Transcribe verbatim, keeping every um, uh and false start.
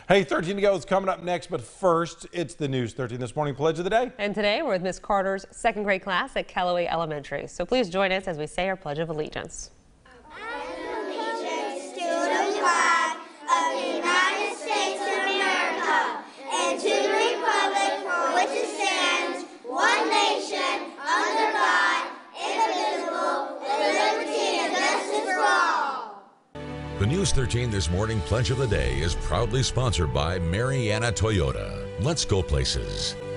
Hey, thirteen to go is coming up next, but first, it's the News thirteen This Morning Pledge of the Day. And today, we're with Miss Carter's second grade class at Callaway Elementary. So please join us as we say our Pledge of Allegiance. Allegiance to the flag of the United States of America and to the republic for which it stands, one nation, under God, indivisible, with liberty and justice for all. The News thirteen This Morning Pledge of the Day is proudly sponsored by Mariana Toyota. Let's go places.